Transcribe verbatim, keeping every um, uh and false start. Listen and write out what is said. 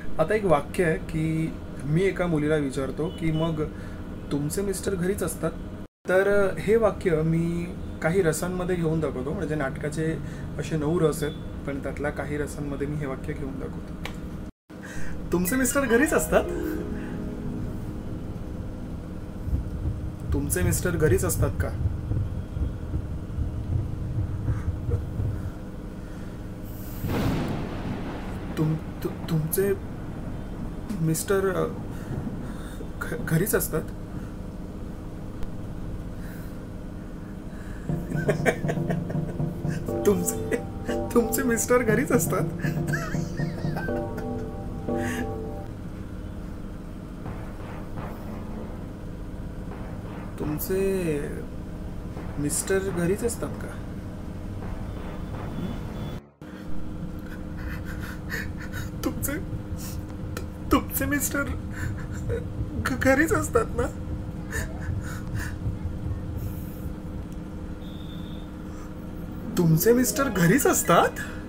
आता एक वाक्य आहे की मी एका मुलीला विचारतो की मग तुमचे मिस्टर घरीच असतात. तर हे वाक्य मी काही रसांमध्ये घेऊन दाखवतो. म्हणजे नाटकाचे असे नऊ रस आहेत, पण त्यातल्या काही रसांमध्ये मी हे वाक्य घेऊन दाखवतो. तुमचे मिस्टर घरीच असतात. तुमचे मिस्टर घरीच असतात का? तुम तु, तुमचे मिस्टर अ, घ- घरीच असतात. तुमचे तुमचे मिस्टर घरीच असतात. तुमचे मिस्टर घरीच असतात का? तुमचे तुमचे मिस्टर घ- घरीच असतात ना? तुमचे मिस्टर घरीच असतात.